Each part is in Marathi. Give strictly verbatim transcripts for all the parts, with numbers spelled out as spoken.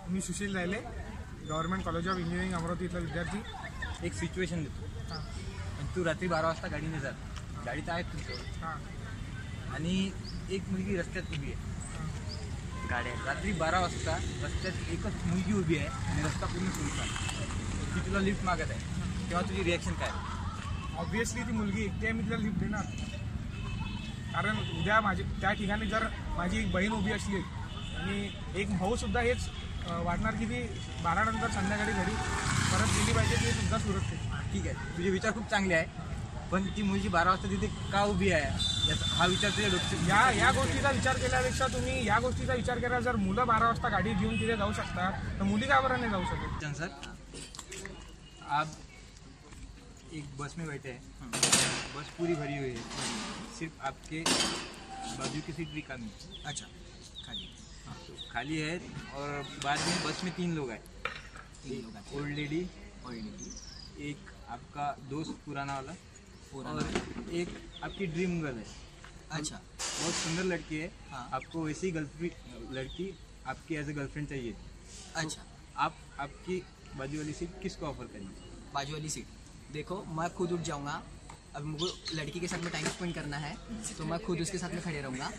मी सुशील राहिले, government college of engineering Amravati इथला विद्यार्थी. एक सिच्युएशन देतो. हां. आणि तू रात्री बारा वाजता गाडीने जात, गाडी तर आहे तुझं. हां. आणि एक मुलगी रस्त्यात उभी आहे. गाड्या रात्री बारा वाजता रस्त्यात एकच मुलगी उभी आहे आणि रस्ता पूर्ण सुनसान. ती तुला लिफ्ट मागत आहे, तेव्हा तुझी रिॲक्शन काय? ऑब्व्हियसली ती मुलगी एकटी आहे, मी तिला लिफ्ट देणार. कारण उद्या माझी त्या ठिकाणी जर माझी एक बहीण उभी असली आणि एक भाऊसुद्धा हेच वाटणार की ती बारानंतर संध्याकाळी घरी परत गेली पाहिजे, ते सुद्धा सुरक्षित. ठीक आहे, तुझे विचार खूप चांगले आहे, पण ती मुलगी बारा वाजता तिथे का उभी आहे हा विचार तुझ्या डोक्यात. या या गोष्टीचा विचार केल्यापेक्षा तुम्ही या गोष्टीचा विचार केला, जर मुलं बारा वाजता गाडी घेऊन तिथे जाऊ शकतात तर मुली का बरं नाही जाऊ शकत? सर, आप एक बस में बैठे हैं, बस पूरी भरी हुई है, सिर्फ आपके बाजू की सीट भी खाली है. अच्छा, खाली. हाँ, तो खाली है और बाद में बस में तीन लोग आए. तीन लोग, ओल्ड लेडी, ओल्ड लेडी, एक आपका दोस्त पुराना वाला, पुराना, और एक आपकी ड्रीम गर्ल है. अच्छा, बहुत सुंदर लड़की है. हाँ. आपको वैसी गर्लफ्रेंड लड़की आपकी एज ए गर्लफ्रेंड चाहिए. अच्छा, तो आप आपकी बाजू वाली सीट किसको ऑफर करेंगे? बाजू वाली सीट देखो, मैं खुद उठ जाऊंगा. अब मुझे लड़की के साथ में टाइम स्पेंड करना है तो मैं खुद उसके साथ में खड़े रहूँगा.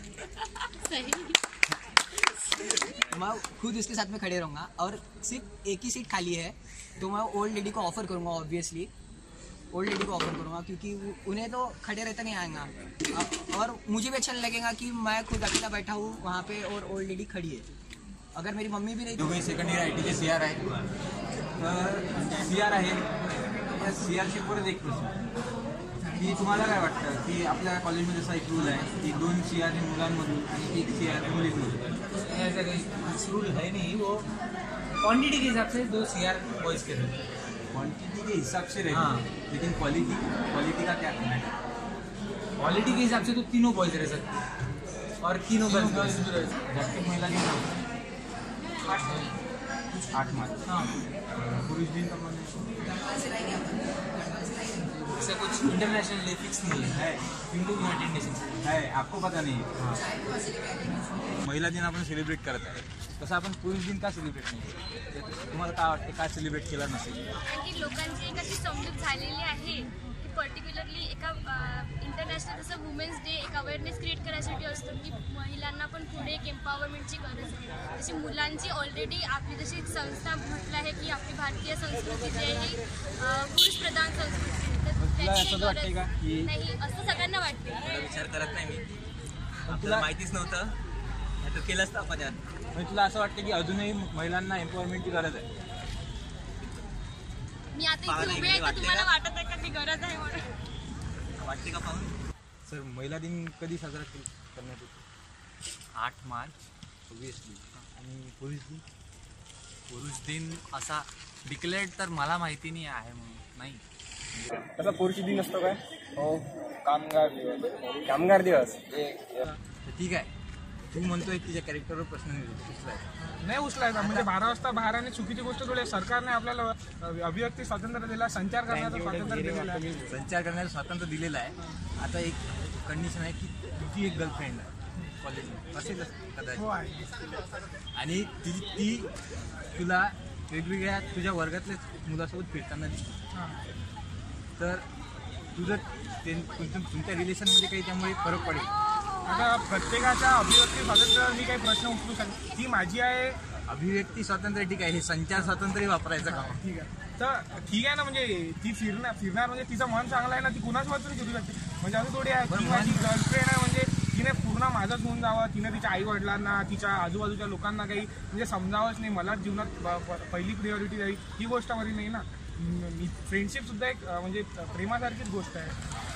मैं खुद उसके साथ में खड़े रहूँगा और सिर्फ एक ही सीट खाली है तो मैं ओल्ड लेडी को ऑफ़र करूँगा. ऑब्वियसली ओल्ड लेडी को ऑफ़र करूँगा क्योंकि उन्हें तो खड़े रहते नहीं आएगा और मुझे भी अच्छा नहीं लगेगा कि मैं खुद अकेला बैठा हूँ वहाँ पे और ओल्ड लेडी खड़ी है. अगर मेरी मम्मी भी नहीं. तुम्ही सेकंड इयर आय टीचे सी आर आहे, तर सी आर आहे, या सी आरची परत एक प्रश्न की तुम्हाला काय वाटतं की आपल्या कॉलेजमध्ये असा एक रूल आहे की दोन सी आर मुलांमधून आणि एक सी आर मुलींमधून. ऐसा कोई रूल है नहीं, वो क्वांटिटी के हिसाब से दो सी आर बॉयज़ के रहते हैं. क्वांटिटी के हिसाब से रहते हैं, लेकिन क्वालिटी क्वालिटी का क्या करना है? क्वालिटी के हिसाब से तो तीनों बॉयज़ रह सकते हैं और तीनों गर्ल्स भी रह सकते हैं. जागतिक महिला दिन आठ मार्च. हाँ, पुरुष दिन का मन ऐसा कुछ इंटरनेशनल डे फिक्स नहीं है, इंटू यूनाइटेड नेशंस है, आपको पता नहीं है. हाँ. महिला दिन आपण सेलिब्रेट करत आहे, तसं आपण पुरुष दिन का सेलिब्रेट नाही? तुम्हाला काय वाटते, काय सेलिब्रेट केला नसेल? कारण की लोकांची एक अशी समजूत झालेली आहे की पर्टिक्युलरली एका इंटरनॅशनल जसं वुमेन्स डे एक अवेअरनेस क्रिएट करायसाठी असतो की महिलांना पण पुढे एक एम्पॉवरमेंटची गरज आहे. जशी मुलांची ऑलरेडी आपली जशी संस्था म्हटलं आहे की आपली भारतीय संस्कृती जी आहे ही पुरुष प्रधान संस्कृती, तर त्याची गरज नाही असं सगळ्यांना वाटते. विचार करत नाही मी, आपल्याला माहितीच नव्हतं, नाही तर केलंच तर आपण यार. म्हणजे तुला असं वाटतं की अजूनही महिलांना एम्पॉवरमेंटची गरज आहे? मी आता इथे उभी आहे तर तुम्हाला वाटत आहे का ती गरज आहे म्हणून? वाटते का पाहून? सर, महिला दिन कधी साजरा करण्यात येतो? आठ मार्च ऑब्वियसली. आणि पुरुष दिन? पुरुष दिन असा डिक्लेअर्ड तर मला माहिती नाही आहे म्हणून नाही. तसा पुरुष दिन असतो काय? हो, कामगार दिवस. कामगार दिवस ठीक आहे, तू म्हणतोय तिच्या कॅरेक्टरवर प्रश्न उचलाय नाही उचलायचा म्हणजे बारा वाजता बाहेर आणि चुकीची गोष्ट थोडी. सरकारने आपल्याला अभिव्यक्ती स्वातंत्र्य दिला, संचार करण्याचं स्वातंत्र्य दिलेलं आहे. संचार करण्याचं स्वातंत्र्य दिलेलं आहे. आता एक कंडिशन आहे की तुझी एक गर्लफ्रेंड आहे कॉलेजमध्ये, असेल कदाचित, आणि ती ती तुला वेगवेगळ्या तुझ्या वर्गातल्याच मुलासोबत फिरताना दिसते, तर तुझं ते तुमच्या रिलेशनमध्ये काही त्यामुळे फरक पडेल? आता प्रत्येकाच्या अभिव्यक्ती स्वातंत्र्यावर मी काही प्रश्न उचलू शकतो. ती माझी आहे. अभिव्यक्ती स्वातंत्र्य ठीक आहे, हे संचार स्वातंत्र्य वापरायचं का? ठीक आहे, तर ठीक आहे ना, म्हणजे ती फिरणार फिरणार म्हणजे तिचं मन चांगलं आहे ना, ती कुणाच वाचून फिरू शकते. म्हणजे असं थोडी आहे ती माझी गर्लफ्रेंड आहे म्हणजे तिने पूर्ण माझंच होऊन जावं, तिने तिच्या आई वडिलांना तिच्या आजूबाजूच्या लोकांना काही म्हणजे समजावंच नाही, मलाच जीवनात पहिली प्रिऑरिटी द्यावी, ही गोष्ट माझी नाही ना. फ्रेंडशिप सुद्धा एक म्हणजे प्रेमासारखीच गोष्ट आहे.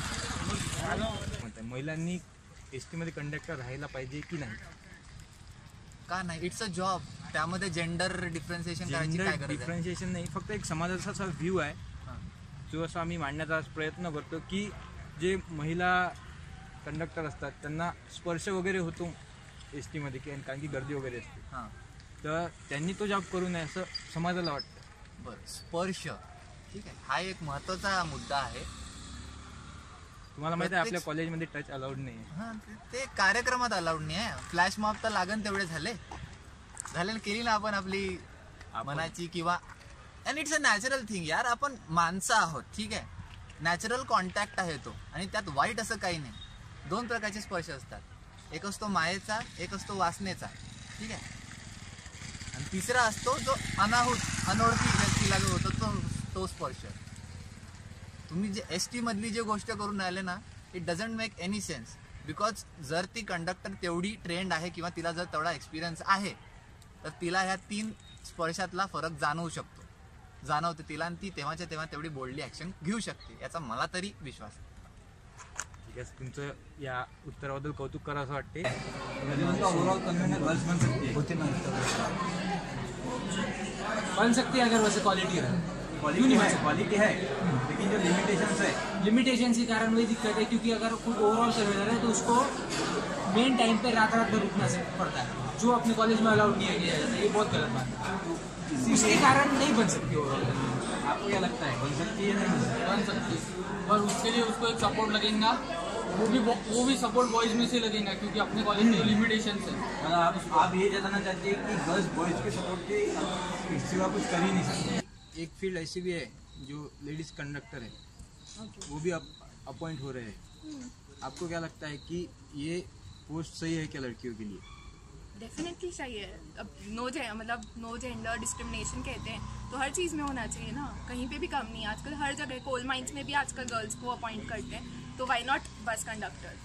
महिलांनी एस टीमध्ये कंडक्टर राहायला पाहिजे की नाही? का नाही? इट्स अ जॉब, त्यामध्ये जेंडर डिफरन्शिएशन करायची काय गरज आहे? डिफरन्शिएशन नाही, फक्त एक समाजाचा असा व्ह्यू आहे जो असा आम्ही मांडण्याचा प्रयत्न करतो की जे महिला कंडक्टर असतात त्यांना स्पर्श वगैरे होतो एस टीमध्ये, की कारण की गर्दी वगैरे असते. हां, तर त्यांनी तो जॉब करू नये असं समाजाला वाटतं. बरं, स्पर्श ठीक आहे, हा एक महत्त्वाचा मुद्दा आहे. तुम्हाला माहिती आहे आपल्या कॉलेजमध्ये टच अलाउड नाही आहे. हां, ते कार्यक्रमात अलाउड नाही आहे. फ्लॅश मॉब तर लागन तेवढे झाले झाले केली ना आपण आपली मनाची किंवा and it's a natural thing यार. आपण माणसं आहोत, ठीक आहे. नॅचरल कॉन्टॅक्ट आहे तो, आणि त्यात वाईट असं काही नाही. दोन प्रकारचे स्पर्श असतात, एक असतो मायेचा, एक असतो वासनेचा, ठीक आहे. आणि तिसरा असतो जो अनाहूत अनोळखी व्यक्तीला जो होतो तो तो स्पर्श. तुम्ही जे एस टी मधली जे गोष्ट करून राहिले ना, it doesn't make any sense. Because जर ती कंडक्टर तेवढी ट्रेंड आहे किंवा तिला जर तेवढा एक्सपिरियन्स आहे, तर तिला ह्या तीन स्पर्शातला फरक जाणवू शकतो, जाणवते तिला, आणि ती तेव्हाच्या तेव्हा तेवढी बोल्डली ॲक्शन घेऊ शकते, याचा मला तरी विश्वास आहे. ठीक आहे, तुमचं या उत्तराबद्दल कौतुक करा असं वाटते. ओवरऑल कन्वीनियंट गर्ल्स बन सकती है, होती ना बन सकती है अगर वैसे क्वालिटी है. क्वालिटी है, क्वालिटी है, लेकिन जो लिमिटेशंस है, लिमिटेशंस के कारण वही दिक्कत है. क्योंकि अगर कोई ओवरऑल सर्वेलर है तो उसको मेन टाइम पे रात रात भर रुकना पड़ता है, जो अपने कॉलेज में अलाउड नहीं किया जाता है. ये बहुत गलत बात है. इसके कारण नहीं बन सकती ओवरऑल. आपको क्या लगता है, बन सकती है या नहीं बन सकती? पर उसके लिए उसको एक सपोर्ट लगेगा, वो भी वो भी सपोर्ट बॉयज में से लगेगा, क्योंकि अपने कॉलेज में लिमिटेशन है. मतलब आप आप ये जताना चाहते हैं कि गर्ल्स बॉयज के सपोर्ट के सिवा कुछ कर ही नहीं सकते. एक फील्ड ऐसी भी है जो लेडीज कंडक्टर है, वो भी अपॉइंट हो रहे हैं. आपको क्या लगता है कि ये पोस्ट सही है क्या लड़कियों के लिए? डेफिनेटली चाहिए. अब नो जे मतलब नो जेंडर डिस्क्रिमिनेशन कहते हैं, तो हर चीज़ में होना चाहिए ना, कहीं पे भी कम नहीं. आजकल हर जगह कोल माइंस में भी आजकल गर्ल्स को अपॉइंट करते हैं, तो वाई नॉट बस कंडक्टर.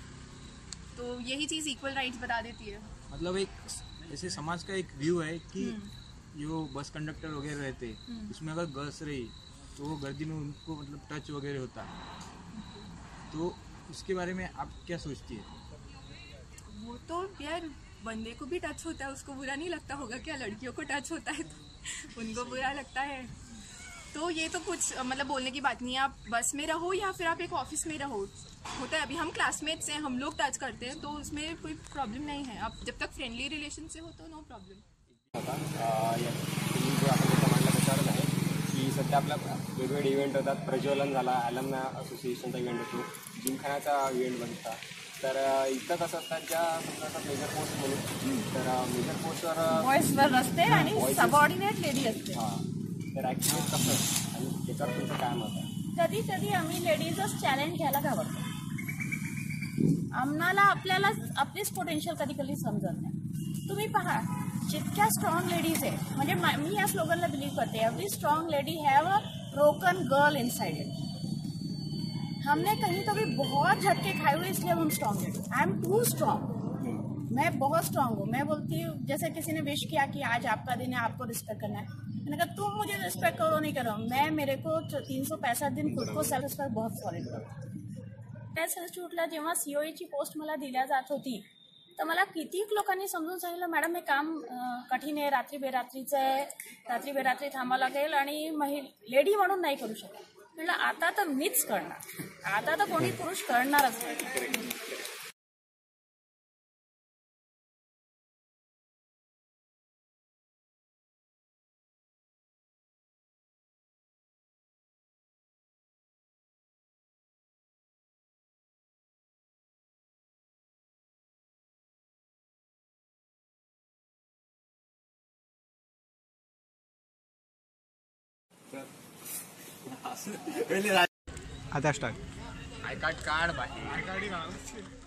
तो यही चीज़ इक्वल राइट्स बता देती है. मतलब एक ऐसे समाज का एक व्यू है कि जो बस कंडक्टर वगैरह रहते हैं, उसमें अगर गर्ल्स रही तो वो गर्दी में उनको मतलब टच वगैरह होता है, तो उसके बारे में आप क्या सोचती है? वो तो यार बंदे को भी टच होता है, उसको बुरा नहीं लगता होगा क्या? लड़कियों को टच होता है तो उनको बुरा लगता है. तो ये तो कुछ मतलब बोलने की बात नहीं है. आप बस में रहो या फिर आप एक ऑफिस में रहो, होता है. अभी हम क्लासमेट्स हैं, हम लोग टच करते हैं, तो उसमें कोई प्रॉब्लम नहीं है. आप जब तक फ्रेंडली रिलेशन से हो तो नो प्रॉब्लेम. होता या तुम्ही जो आपण लोक मांडला त्याच्यावरच आहे की सध्या आपल्या वेगवेगळे इव्हेंट होतात. प्रज्वलन झाला, ॲलमना असोसिएशनचा इव्हेंट होतो, जिमखान्याचा इव्हेंट बनता. तर इथं कसं असतात ज्या समजा मेजर पोस्ट म्हणून, तर मेजर पोस्टवर बॉयजवर असते आणि सबऑर्डिनेट लेडी असते. हां, तर ॲक्च्युली कसं आणि त्याच्यावर तुमचं काय मत आहे? कधी कधी आम्ही लेडीजच चॅलेंज घ्यायला घाबरतो. आम्हाला आपल्याला आपलीच पोटेन्शियल कधी कधी समजत नाही. तुम्ही पहा, जितक्या स्ट्रॉंग लेडीज आहे, म्हणजे मी या स्लोगनला बिलीव्ह करते, every strong lady have a broken girl inside it. हमने कहीं तो भी बहुत झटके खाए हुए, इसलिए हम स्ट्रॉन्ग है. I am too strong. मैं बहुत स्ट्रॉन्ग हूँ. मैं बोलती हूँ, जैसे किसी ने विश किया कि आज आपका दिन है, आपको रिस्पेक्ट करना है, मैंने कहा तुम मुझे रिस्पेक्ट करो नहीं करो, मैं मेरे को तीन सौ पैंसठ दिन खुद को सेल्फ रिस्पेक्ट बहुत सॉलिड करो. त्याच इन्स्टिट्यूटला जेव्हा सीओईची पोस्ट मला दिल्या जात होती, तर मला कितीक लोकांनी समजून सांगितलं, मॅडम हे काम कठीण आहे, रात्री बेरात्रीचं आहे, रात्री बेरात्री थांबावं लागेल आणि महि लेडी म्हणून नाही करू शकत. म्हटलं आता तर मीच करणार, आता तर कोणी पुरुष करणारच नाही. आता स्टार्ट. आय कार्ड काढ बाय. I card